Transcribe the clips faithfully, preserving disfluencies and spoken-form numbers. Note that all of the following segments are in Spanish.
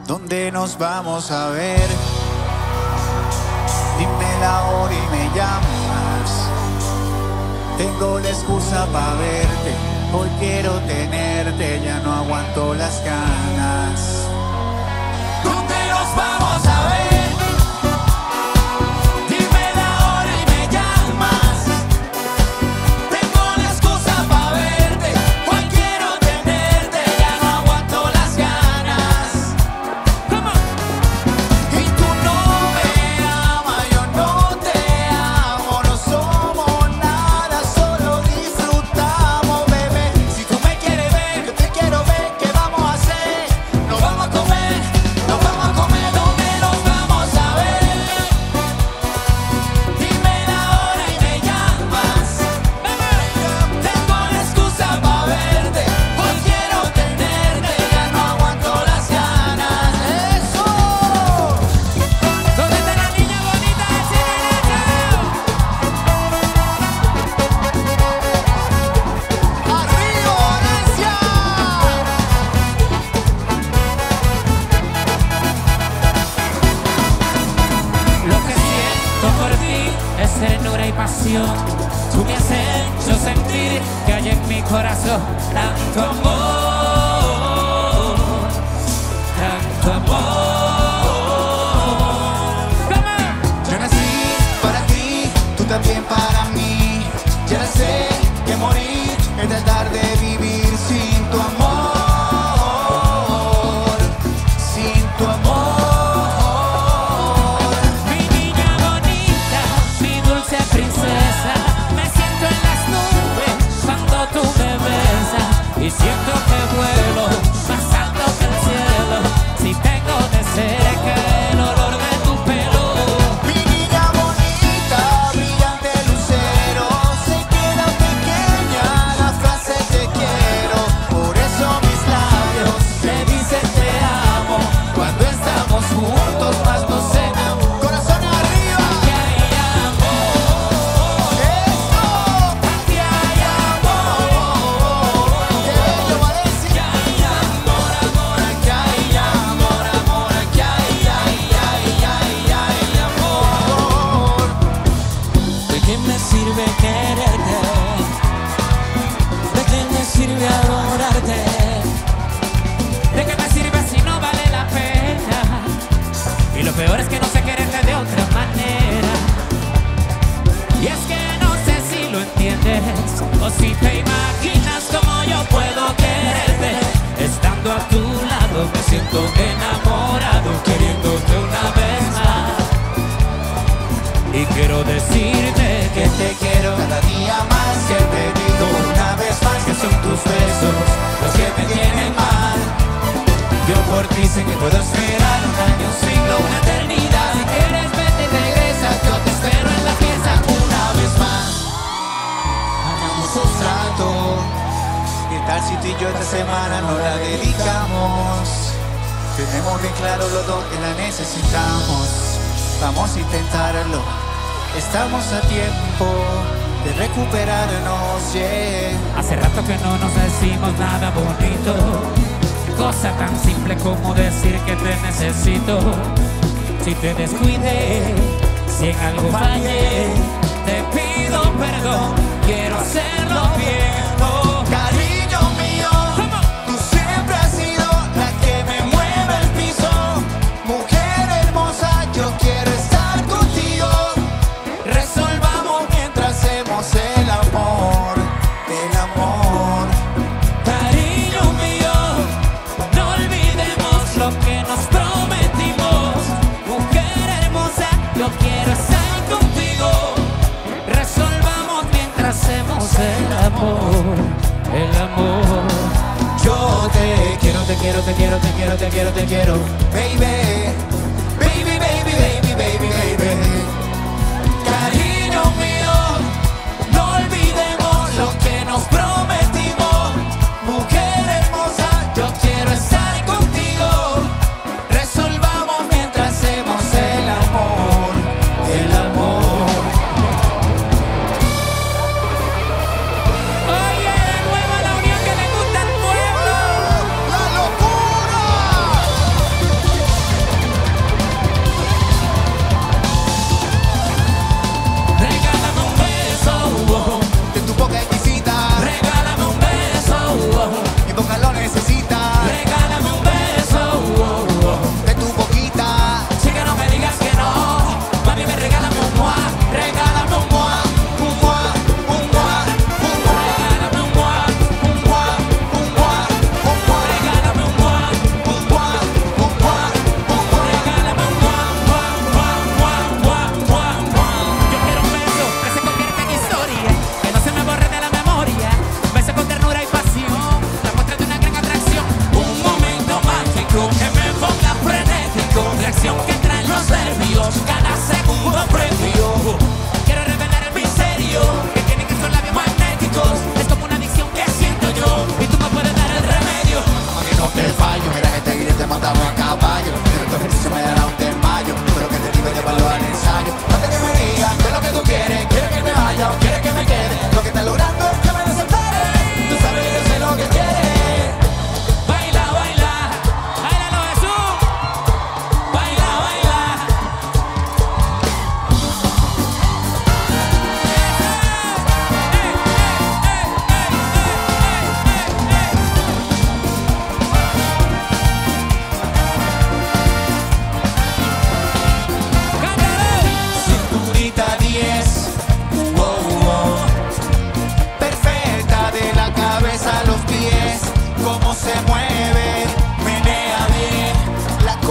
¿Dónde nos vamos a ver? Dime la hora y me llamas. Tengo la excusa para verte. Hoy quiero tenerte, ya no aguanto las ganas. ¿Dónde nos vamos a ver? Tú me has hecho sentir que hay en mi corazón tanto amor, tanto amor. Yo nací para ti, tú también para mí. Ya sé que morir es tratar de vivir sin tu amor, sin tu amor. Y siento que vuelo más alto que el cielo. Si tengo de cerca el olor de tu pelo. Mi niña bonita, brillante lucero. Se queda pequeña la frase te quiero. Por eso mis labios me dicen te amo. Cuando estamos juntos más nos enamoramos. Corazón arriba. Aquí hay amor. Esto. Aquí hay amor. Sirve quererte, ¿de qué me sirve adorarte? ¿De qué me sirve si no vale la pena? Y lo peor es que no sé quererte de otra manera. Y es que no sé si lo entiendes o si te imaginas cómo yo puedo quererte. Estando a tu lado me siento enamorado, queriéndote una vez más. Y quiero decirte que te quiero cada día más, que te digo una vez más que son tus besos los que me tienen mal. Yo por ti sé que puedo esperar un año, un siglo, una eternidad. Si quieres vete y regresa, yo te espero en la fiesta una vez más. Hagamos un trato, ¿qué tal si tú y yo esta semana no la dedicamos? Tenemos bien claro los dos que la necesitamos. Vamos a intentarlo. Estamos a tiempo de recuperarnos, yeah. Hace rato que no nos decimos nada bonito. Cosa tan simple como decir que te necesito. Si te descuidé, si en algo fallé, te pido perdón. Quiero hacerlo bien, oh. Cariño mío, tú siempre has sido la que me mueve el piso. Mujer hermosa, yo quiero estar contigo. Resolvamos mientras hacemos el amor, el amor. Cariño mío, no olvidemos lo que nos prometimos. Mujer hermosa, yo quiero estar contigo. Resolvamos mientras hacemos el amor, el amor. Yo te quiero, te quiero, te quiero, te quiero, te quiero, te quiero, baby. Baby, baby, baby, baby, baby. Cariño mío, no olvidemos lo que nos prometimos. Mujer hermosa, yo quiero estar contigo. Resolvamos mientras hacemos el amor, el amor. Oye, de nuevo la unión que le gusta al pueblo. ¡La locura!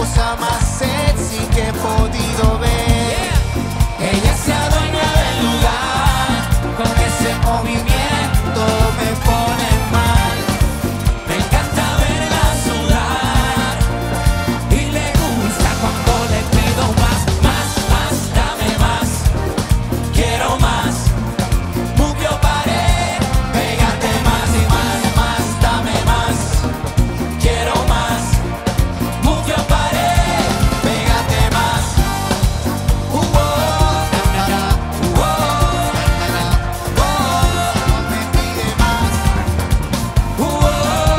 cosa más sexy que he podido ver. Ella se adueña del lugar, con ese movimiento me pone mal. Me encanta verla sudar y le gusta cuando le pido más, más, más, dame más, quiero más. Move your body, pégate más y más, más, dame más, quiero más. Move your body, pégate más. Uh, oh, na, na, na. Uh, oh, na, na, na. Oh, me pide más. Uh, oh,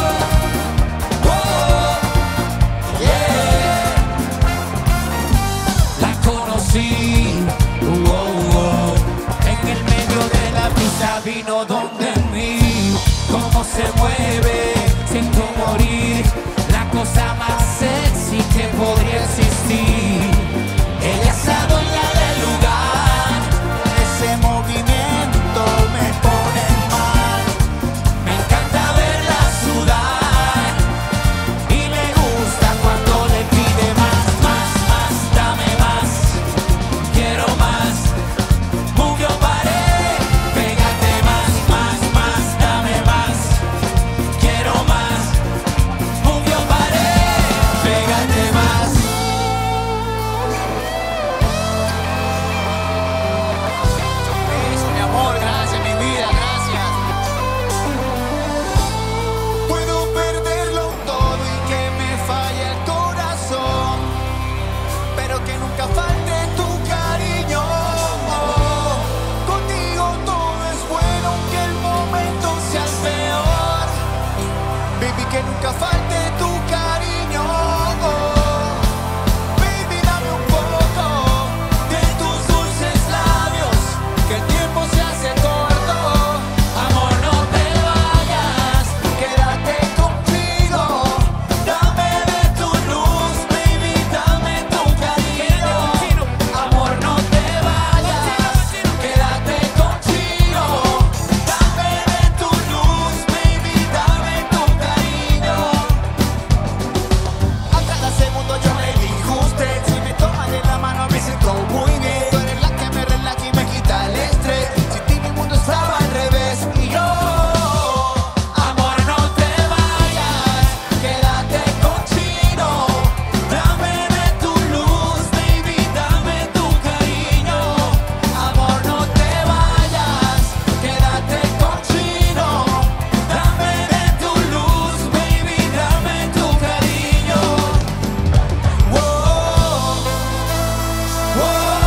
oh, yeah. La conocí, uh, oh, oh, en el medio de la pista, vino donde mí. Cómo se mueve, siento morir. La cosa más sexy que podría existir. Ella se adueña del lugar, ese movimiento me pone mal. Me encanta verla sudar y le gusta cuando le pide más, más, más, dame más, quiero más. Move your body, pégate más, más, más, dame más, quiero más. Move your body, pégate más. Eso, mi amor, gracias, mi vida, gracias. Puedo perderlo todo y que me falle el corazón, pero que nunca falte tu cariño. Contigo todo es bueno, aunque el momento sea el peor. Baby, que nunca falte tu cariño. Baby, dame un poco de tus dulces labios, que el tiempo se hace corto. Amor, no te vayas, quédate conmigo. Dame de tu luz, baby, dame tu cariño. Amor, no te vayas, quédate conmigo. Dame de tu luz, baby, dame tu cariño. A cada segundo yo me elijo usted. Si me tomas de la mano me siento muy bien. Tú eres la que me relaja y me quita el estrés. Sin ti mi mundo estaba al revés. Y yo, amor, no te vayas, quédate conmigo. Dame de tu luz, baby, dame tu cariño. Amor, no te vayas, quédate conmigo. Dame de tu luz, baby, dame tu cariño. Wow, wow,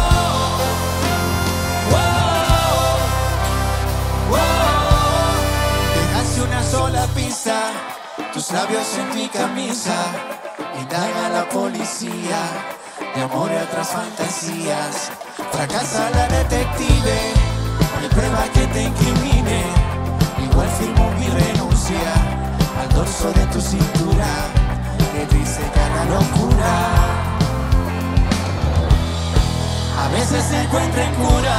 wow, wow. Dejaste una sola pista, tus labios en mi camisa. Indaga la policía de amor y otras fantasías. Fracasa la detective, no hay prueba que te incrimine. Igual firmo mi renuncia al dorso de tu cintura, que dice cada locura. A veces se encuentra en cura.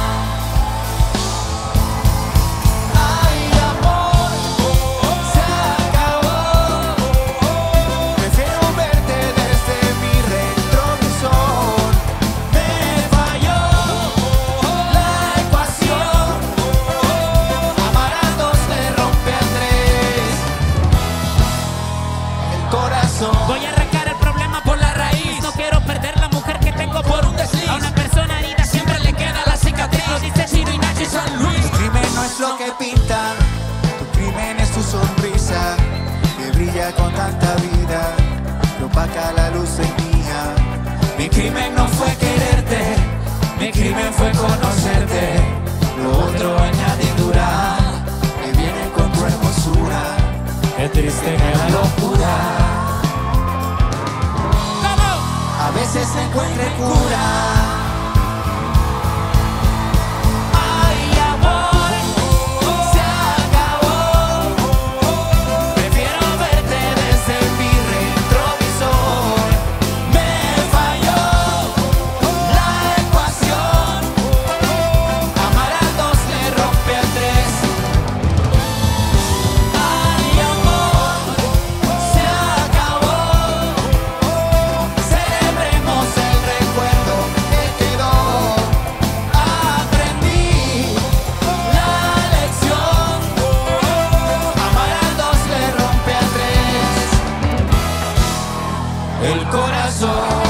Ay, amor, se acabó. Prefiero verte desde mi retrovisor. Me falló la ecuación. Amar a dos le rompe a tres el corazón. Voy a arrancar el problema por la raíz. No quiero perder la mujer que tengo por un desliz. A una persona herida siempre le queda la cicatriz. Lo dice Chino y Nacho y San Luis. Tu crimen no es lo que pintan, tu crimen es tu sonrisa, que brilla con tanta vida, que opaca la luz en mía. Mi crimen no fue quererte, mi crimen fue conocerte. Lo otro añadidura, que viene con tu hermosura. Qué triste que la locura a veces se encuentre cura. Ay, amor, se acabó. Prefiero verte desde mi retrovisor. Me falló la ecuación. Amar a dos le rompe a tres. Ay, amor, se acabó. el corazón.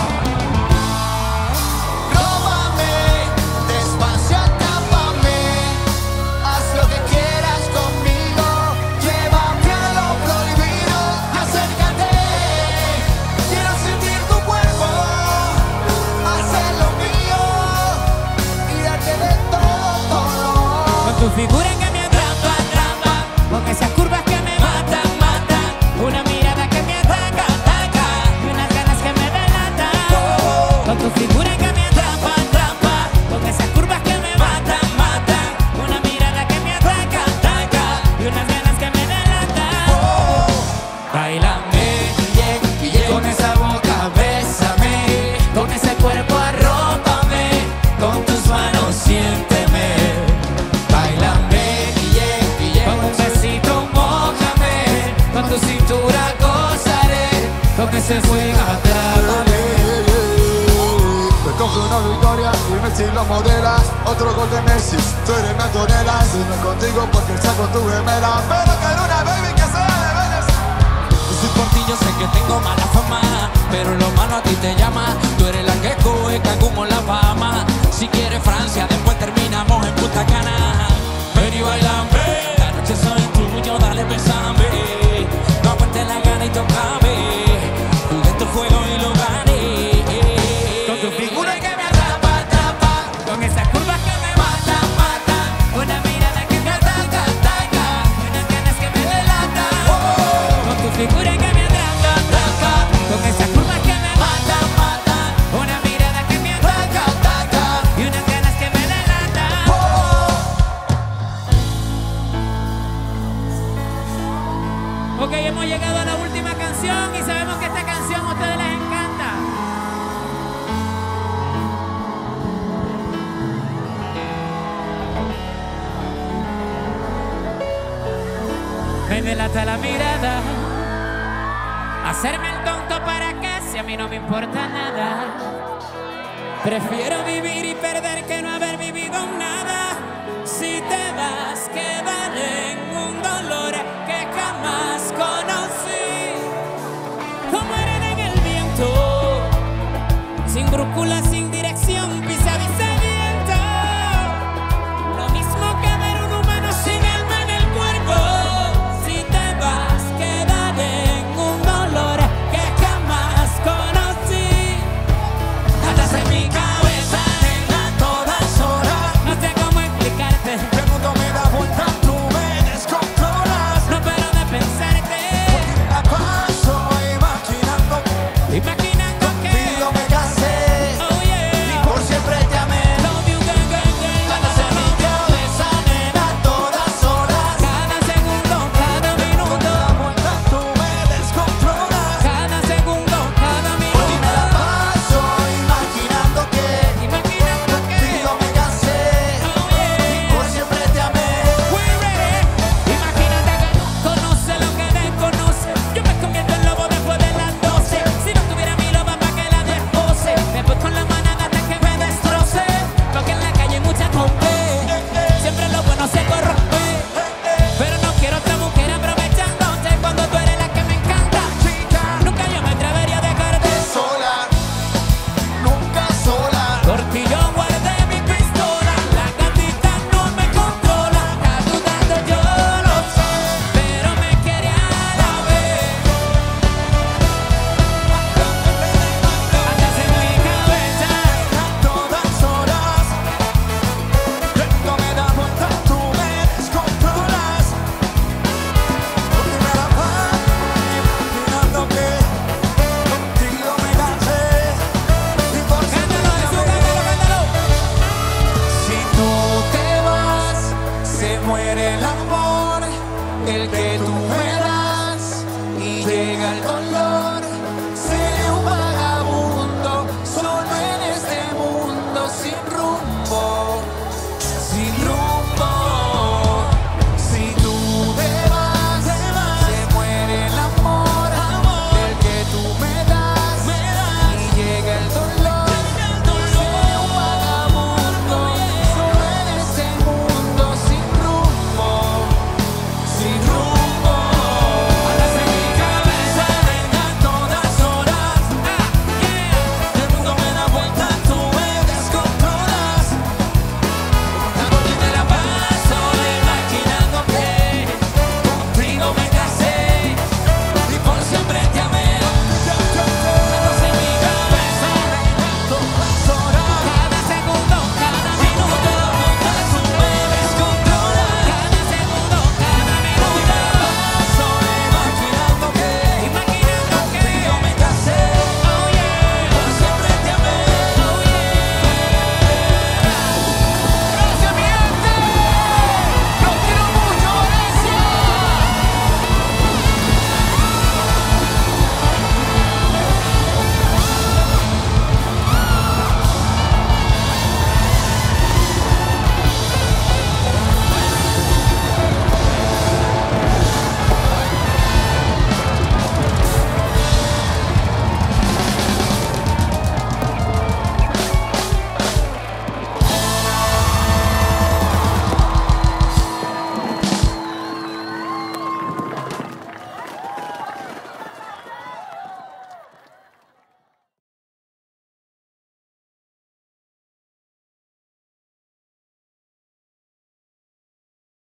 Róbame, despacio, atrápame, haz lo que quieras conmigo, llévame a lo prohibido, acércate, quiero sentir tu cuerpo, hacer lo mío y darte de todo, todo. Con tu figura que me atrapa, atrapa, con esas curvas que me matan, matan, una mirada que me ataca, ataca, y unas ganas que me delatan. Con tu figura que me atrapa, atrapa, con esas curvas que me matan, matan, una mirada que me ataca, ataca, y unas ganas que me delatan. Báilame, yeah, yeah, con esa boca bésame, con ese cuerpo arrópame, con tus manos siénteme. Báilame, yeah, yeah, con un besito mójame, con tu cintura gozaré, con ese fuego atrápame. Me coge una victoria y Messi lo modela. Otro gol de Messi, tú eres mi Antonella. Si no es contigo porque saco tu gemela. Pero quiero una baby que sea de Venezuela. Y si por ti yo sé que tengo mala fama, pero lo malo a ti te llama. Tú eres la que coge Cancún o La Fama. Si quieres Francia, después terminamos en Punta Cana. Ven y bailame, la noche soy tuyo, dale besame. No aguantes la gana y tocame, jugué tu juego y lo gané. Con tu figura que me atrapa, atrapa, con esas curvas que me matan, matan, una mirada que me ataca, ataca, y unas ganas que me delatan. Con tu figura que me atrapa, atrapa, con esas curvas que me matan, matan, una mirada que me ataca, ataca, y unas ganas que me delatan. Ok, hemos llegado a la última canción y sabemos que esta canción a ustedes les encanta. Me delata la mirada, hacerme el tonto para que si a mí no me importa nada. Prefiero vivir y perder que no haber vivido nada. Si te vas, quedaré en un dolor que jamás conocí. Como arena en el viento, sin brújula, sin